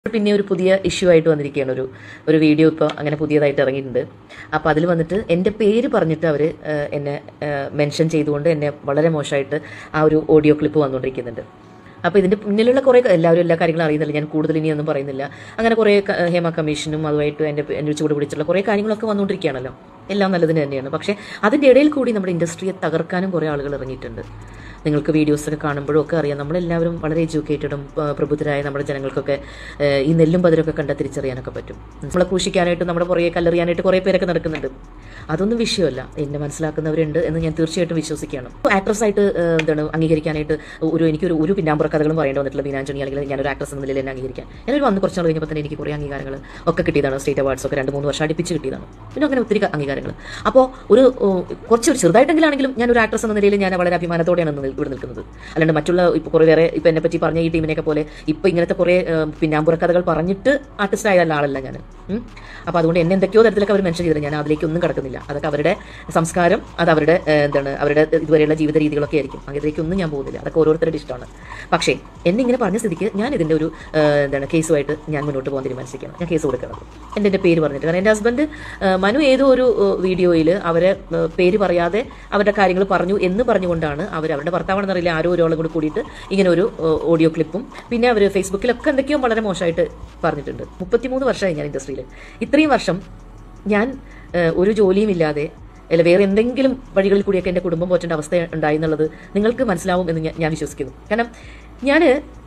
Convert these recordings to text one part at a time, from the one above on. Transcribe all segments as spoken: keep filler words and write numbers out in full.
പിന്നെ ഒരു പുതിയ ഇഷ്യൂ ആയിട്ട് വന്നിരിക്കുകയാണ്. ഒരു ഒരു വീഡിയോ ഇപ്പോൾ അങ്ങനെ പുതിയതായിട്ട് ഇറങ്ങിയിട്ടുണ്ട്. അപ്പോൾ അതിൽ വന്നിട്ട് എൻ്റെ പേര് പറഞ്ഞിട്ട് അവർ എന്നെ മെൻഷൻ ചെയ്തുകൊണ്ട് എന്നെ വളരെ മോശമായിട്ട് ആ ഒരു ഓഡിയോ ക്ലിപ്പ് വന്നുകൊണ്ടിരിക്കുന്നുണ്ട്. അപ്പോൾ ഇതിൻ്റെ പിന്നിലുള്ള കുറേ എല്ലാവരും എല്ലാ കാര്യങ്ങളും അറിയുന്നില്ല, ഞാൻ കൂടുതൽ ഇനിയൊന്നും പറയുന്നില്ല. അങ്ങനെ കുറേ ഹേമ കമ്മീഷനും അതുമായിട്ട് എൻ്റെ എൻ്റെ ചൂട് പിടിച്ചുള്ള കുറേ കാര്യങ്ങളൊക്കെ വന്നുകൊണ്ടിരിക്കുകയാണല്ലോ. എല്ലാം നല്ലതിന് തന്നെയാണ്. പക്ഷേ അതിൻ്റെ ഇടയിൽ കൂടി നമ്മുടെ ഇൻഡസ്ട്രിയെ തകർക്കാനും കുറേ ആളുകൾ ഇറങ്ങിയിട്ടുണ്ട്. നിങ്ങൾക്ക് വീഡിയോസൊക്കെ കാണുമ്പോഴും ഒക്കെ അറിയാം, നമ്മളെല്ലാവരും വളരെ എഡ്യൂക്കേറ്റഡും പ്രബുദ്ധരായ നമ്മുടെ ജനങ്ങൾക്കൊക്കെ ഈ നെല്ലും പതിരൊക്കെ കണ്ടാൽ തിരിച്ചറിയാനൊക്കെ പറ്റും. നമ്മളെ ക്രൂശിക്കാനായിട്ട് നമ്മുടെ പുറകെ കല്ലെറിയാനായിട്ട് കുറേ പേരൊക്കെ നടക്കുന്നുണ്ട്. അതൊന്നും വിഷയമല്ല, എന്നെ മനസ്സിലാക്കുന്നവരുണ്ട് എന്ന് ഞാൻ തീർച്ചയായിട്ടും വിശ്വസിക്കുകയാണ്. ആക്ട്രസ്സായിട്ട് എന്താണ് അംഗീകരിക്കാനായിട്ട് ഒരു എനിക്കൊരു ഒരു പിന്നാമ്പുറ കഥകളും പറയേണ്ടി വന്നിട്ടുള്ള ബീന ആന്റണി, അല്ലെങ്കിൽ ഞാനൊരു ആക്ട്രസ് എന്ന നിലയിൽ എന്നെ അംഗീകരിക്കാൻ ഞാനൊരു വന്ന് കുറച്ച് നാൾ കഴിഞ്ഞപ്പോൾ തന്നെ എനിക്ക് കുറേ അംഗീകാരങ്ങൾ ഒക്കെ കിട്ടിയതാണ്. സ്റ്റേറ്റ് അവാർഡ്സ് ഒക്കെ രണ്ട് മൂന്ന് വർഷം അടുപ്പിച്ച് കിട്ടിയതാണ്. പിന്നെ അങ്ങനെ ഒത്തിരി അംഗീകാരങ്ങൾ. അപ്പോൾ ഒരു കുറച്ച് ചെറുതായിട്ടെങ്കിലാണെങ്കിലും ഞാൻ ഒരു ആക്ട്രസ് എന്ന നിലയിൽ ഞാൻ വളരെ അഭിമാനത്തോടെയാണ് ഇവിടെ നിൽക്കുന്നത്. അല്ലാണ്ട് മറ്റുള്ള ഇപ്പോൾ കുറേ വേറെ ഇപ്പോൾ എന്നെ പറ്റി പറഞ്ഞ ഈ ടീമിനെയൊക്കെ പോലെ ഇപ്പോൾ ഇങ്ങനത്തെ കുറേ പിന്നാമ്പുറ കഥകൾ പറഞ്ഞിട്ട് ആർട്ടിസ്റ്റ് ആയ ആളല്ല ഞാൻ. അപ്പോൾ അതുകൊണ്ട് എന്നെ എന്തൊക്കെയോ തരത്തിലൊക്കെ അവർ മെൻഷൻ ചെയ്തിട്ട് ഞാൻ അതിലേക്ക് ഒന്നും കിടക്കുന്നില്ല. അതൊക്കെ അവരുടെ സംസ്കാരം, അത് അവരുടെ എന്താണ് അവരുടെ ഇതുവരെയുള്ള ജീവിത രീതികളൊക്കെ ആയിരിക്കും. അതിലേക്കൊന്നും ഞാൻ പോകുന്നില്ല, അതൊക്കെ ഓരോരുത്തരുടെ ഇഷ്ടമാണ്. പക്ഷേ എന്നെ ഇങ്ങനെ പറഞ്ഞ സ്ഥിതിക്ക് ഞാൻ ഇതിൻ്റെ ഒരു എന്താണ് കേസുമായിട്ട് ഞാൻ മുന്നോട്ട് പോകാൻ തീരുമാനിച്ചിരിക്കുകയാണ്. ഞാൻ കേസ് കൊടുക്കുന്നത് എൻ്റെ എൻ്റെ പേര് പറഞ്ഞിട്ട്. കാരണം എൻ്റെ ഹസ്ബൻഡ് മനു ഏതോ ഒരു വീഡിയോയിൽ അവരെ പേര് പറയാതെ അവരുടെ കാര്യങ്ങൾ പറഞ്ഞു എന്ന് പറഞ്ഞുകൊണ്ടാണ് അവർ അവരുടെ ഭർത്താവാണെന്നറിയില്ല ആരോ ഒരാളും കൂടി കൂടിയിട്ട് ഇങ്ങനെ ഒരു ഓഡിയോ ക്ലിപ്പും പിന്നെ അവർ ഫേസ്ബുക്കിലൊക്കെ എന്തൊക്കെയോ വളരെ മോശമായിട്ട് പറഞ്ഞിട്ടുണ്ട്. മുപ്പത്തിമൂന്ന് വർഷമായി ഞാൻ ഇൻഡസ്ട്രിയിൽ. ഇത്രയും വർഷം ഞാൻ ഒരു ജോലിയും ഇല്ലാതെ അല്ല വേറെ എന്തെങ്കിലും വഴികളിൽ കൂടിയൊക്കെ എൻ്റെ കുടുംബം പോറ്റേണ്ട അവസ്ഥ ഉണ്ടായി എന്നുള്ളത് നിങ്ങൾക്ക് മനസ്സിലാവും എന്ന് ഞാൻ വിശ്വസിക്കുന്നു. കാരണം ഞാൻ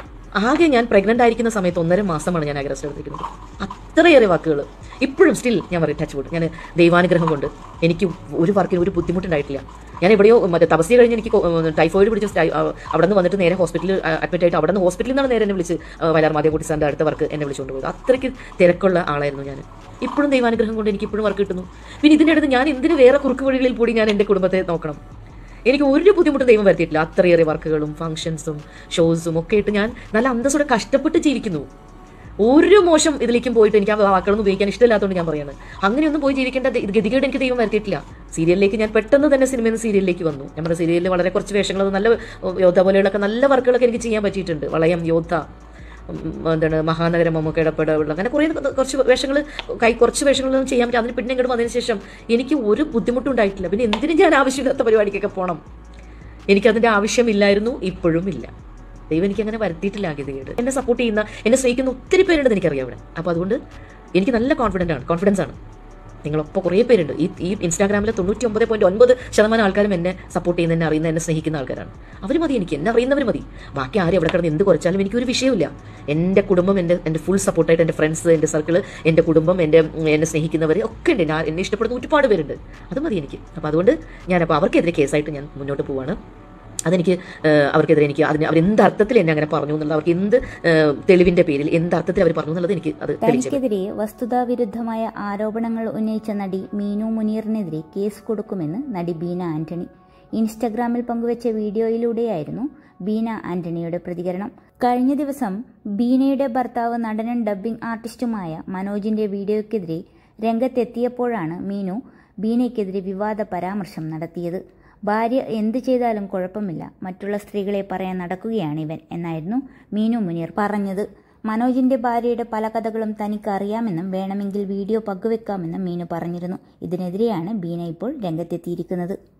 ആകെ ഞാൻ പ്രഗ്നൻ്റ് ആയിരിക്കുന്ന സമയത്ത് ഒന്നര മാസമാണ് ഞാൻ അഗ്രസ്റ്റ് എടുത്തിരിക്കുന്നത്. അത്രയേറെ വാക്കുകൾ ഇപ്പോഴും സ്റ്റിൽ ഞാൻ പറയും ടച്ച് വുഡ്. ഞാൻ ദൈവാനുഗ്രഹം കൊണ്ട് എനിക്ക് ഒരു വർക്കിന് ഒരു ബുദ്ധിമുട്ടുണ്ടായിട്ടില്ല. ഞാൻ എവിടെയോ മറ്റേ തപസ്യ കഴിഞ്ഞ് എനിക്ക് ടൈഫോയിഡ് പിടിച്ച് അവിടെ നിന്ന് വന്നിട്ട് നേരെ ഹോസ്പിറ്റലിൽ അഡ്മിറ്റ് ആയിട്ട് അവിടെ നിന്ന് ഹോസ്പിറ്റലിൽ നിന്നാണ് നേരെ എന്നെ വിളിച്ച് വയലാർ മാധവക്കുട്ടി സാറിൻ്റെ അടുത്ത വർക്ക് എന്നെ വിളിച്ചുകൊണ്ട് പോയത്. അത്രയ്ക്ക് തിരക്കുള്ള ആളായിരുന്നു ഞാൻ. ഇപ്പോഴും ദൈവാനുഗ്രഹം കൊണ്ട് എനിക്ക് ഇപ്പോഴും വർക്ക് കിട്ടുന്നു. പിന്നെ ഇതിൻ്റെ അടുത്ത് ഞാൻ എന്തിന് വേറെ കുറുക്ക് വഴികളിൽ കൂടി ഞാൻ എൻ്റെ കുടുംബത്തെ നോക്കണം? എനിക്ക് ഒരു ബുദ്ധിമുട്ടും ദൈവം വരുത്തിയിട്ടില്ല. അത്രയേറെ വർക്കുകളും ഫംഗ്ഷൻസും ഷോസും ഒക്കെ ആയിട്ട് ഞാൻ നല്ല അന്തസ്സോടെ കഷ്ടപ്പെട്ട് ജീവിക്കുന്നു. ഒരു മോശം ഇതിലേക്കും പോയിട്ട് എനിക്ക് ആ വാക്കുകളൊന്നും ഉപയോഗിക്കാൻ ഇഷ്ടമില്ലാത്തതുകൊണ്ട് ഞാൻ പറയുന്നത്. അങ്ങനെയൊന്നും പോയി ജീവിക്കേണ്ട ഗതികേട് എനിക്ക് ദൈവം വരുത്തിയിട്ടില്ല. സീരിയലിലേക്ക് ഞാൻ പെട്ടെന്ന് തന്നെ സിനിമയിൽ നിന്ന് സീരിയലിലേക്ക് വന്നു. നമ്മുടെ സീരിയലിൽ വളരെ കുറച്ച് വേഷങ്ങൾ, നല്ല യോദ്ധ പോലെയുള്ളൊക്കെ നല്ല വർക്കുകളൊക്കെ എനിക്ക് ചെയ്യാൻ പറ്റിയിട്ടുണ്ട്. വളയം, യോദ്ധ, എന്താണ് മഹാനഗരം, മമ്മൂക്ക, ഇടപെടൽ, അങ്ങനെ കുറേ കുറച്ച് വേഷങ്ങൾ കൈ കുറച്ച് വേഷങ്ങളൊന്നും ചെയ്യാൻ പറ്റും. അതിന് പിന്നെ ഇങ്ങോട്ട് വന്നതിന് ശേഷം എനിക്ക് ഒരു ബുദ്ധിമുട്ടും ഉണ്ടായിട്ടില്ല. പിന്നെ എന്തിനും ഞാൻ ആവശ്യമില്ലാത്ത പരിപാടിക്കൊക്കെ പോകണം? എനിക്കതിൻ്റെ ആവശ്യമില്ലായിരുന്നു, ഇപ്പോഴും ഇല്ല. ദൈവം എനിക്ക് അങ്ങനെ വരുത്തിയിട്ടില്ല ഗതികേട്. എന്നെ സപ്പോർട്ട് ചെയ്യുന്ന, എന്നെ സ്നേഹിക്കുന്ന ഒത്തിരി പേരുണ്ടെന്ന് എനിക്കറിയാം ഇവിടെ. അപ്പോൾ അതുകൊണ്ട് എനിക്ക് നല്ല കോൺഫിഡൻ്റ് ആണ് കോൺഫിഡൻസ് ആണ്. നിങ്ങളൊപ്പം കുറേ പേരുണ്ട്. ഈ ഈ ഇൻസ്റ്റാഗ്രാമിലെ തൊണ്ണൂറ്റി ഒമ്പത് പോയിന്റ് ഒൻപത് ശതമാനം ആൾക്കാരും എന്നെ സപ്പോർട്ട് ചെയ്യുന്ന, എന്നെ അറിയുന്ന, എന്നെ സ്നേഹിക്കുന്ന ആൾക്കാരാണ്. അവർ മതി എനിക്ക്, എന്നെ അറിയുന്നവർ മതി. ബാക്കി ആരും എവിടെ കിടന്ന് എന്ത് കുറച്ചാലും എനിക്കൊരു വിഷയമില്ല. എൻ്റെ കുടുംബം എൻ്റെ എൻ്റെ ഫുൾ സപ്പോർട്ടായിട്ട്, എൻ്റെ ഫ്രണ്ട്സ്, എൻ്റെ സർക്കിൾ, എൻ്റെ കുടുംബം, എൻ്റെ എന്നെ സ്നേഹിക്കുന്നവർ ഒക്കെ ഉണ്ട്. ഞാൻ എന്നെ ഇഷ്ടപ്പെടുന്ന ഒരുപാട് പേരുണ്ട്. അത് മതി എനിക്ക്. അപ്പോൾ അതുകൊണ്ട് ഞാനപ്പോൾ അവർക്കെതിരെ കേസായിട്ട് ഞാൻ മുന്നോട്ട് പോവാണ്. അതെനിക്ക് അവർക്കെതിരെ എനിക്ക് അതിന് അവരെന്ത് അർത്ഥത്തിൽ എന്നെ അങ്ങനെ പറഞ്ഞു എന്നുള്ള, അവർക്ക് എന്ത് തെളിവിന്റെ പേരിൽ എന്ത് അർത്ഥത്തിൽ അവർ പറഞ്ഞു എന്നുള്ളത് എനിക്ക് അത് തനിക്കെതിരെ വസ്തുതാവിരുദ്ധമായ ആരോപണങ്ങൾ ഉന്നയിച്ച നടി മീനു മുനീറിനെതിരെ കേസ് കൊടുക്കുമെന്ന് നടി ബീന ആന്റണി ഇൻസ്റ്റഗ്രാമിൽ പങ്കുവച്ച വീഡിയോയിലൂടെയായിരുന്നു ബീന ആന്റണിയുടെ പ്രതികരണം. കഴിഞ്ഞ ദിവസം ബീനയുടെ ഭർത്താവ് നടനും ഡബ്ബിംഗ് ആർട്ടിസ്റ്റുമായ മനോജിന്റെ വീഡിയോയ്ക്കെതിരെ രംഗത്തെത്തിയപ്പോഴാണ് മീനു ബീനയ്ക്കെതിരെ വിവാദ പരാമർശം നടത്തിയത്. ഭാര്യ എന്ത് ചെയ്താലും കുഴപ്പമില്ല, മറ്റുള്ള സ്ത്രീകളെ പറയാൻ നടക്കുകയാണ് ഇവൻ എന്നായിരുന്നു മീനു മുനീർ പറഞ്ഞത്. മനോജിന്റെ ഭാര്യയുടെ പല കഥകളും തനിക്ക് അറിയാമെന്നും വേണമെങ്കിൽ വീഡിയോ പങ്കുവെക്കാമെന്നും മീനു പറഞ്ഞിരുന്നു. ഇതിനെതിരെയാണ് ബീന ഇപ്പോൾ രംഗത്തെത്തിയിരിക്കുന്നത്.